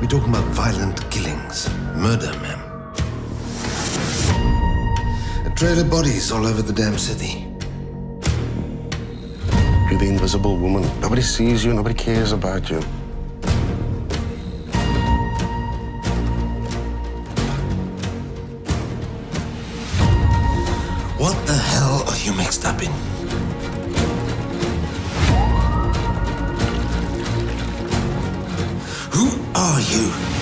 We're talking about violent killings, murder, ma'am. A trail of bodies all over the damn city. You're the invisible woman. Nobody sees you, nobody cares about you. What the hell are you mixed up in? Who are you?